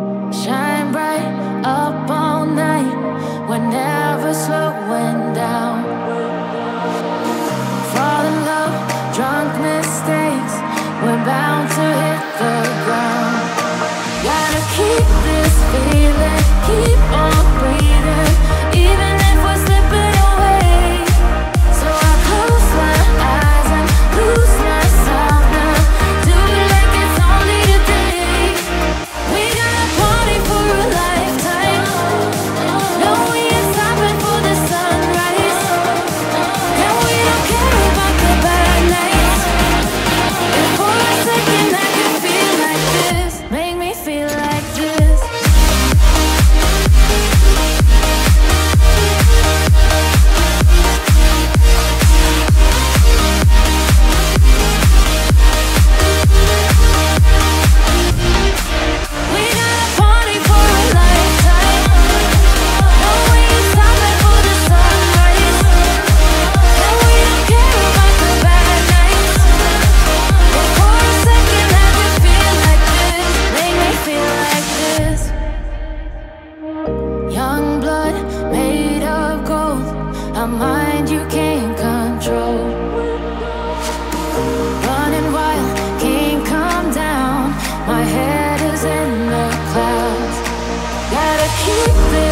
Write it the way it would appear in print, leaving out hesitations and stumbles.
Shine bright up all night, we're never slowing down. Fall in love, drunk mistakes, we're bound to hit the ground. Gotta keep this feeling, keep on breathing, even if we're slipping away. So I close my eyes and lose myself now, do it like it's only today. We got a party for a lifetime, no we ain't stopping for the sunrise, and we don't care about the bad nights. If for a second I can feel like this, make me feel like this. We got a party for a lifetime, no we ain't stopping for the sunrise, and we don't care about the bad nights. If for a second I can feel like this, make me feel like this. Young blood made of gold, a mind you can't control. Running wild, can't come down, my head is in the clouds. Gotta keep it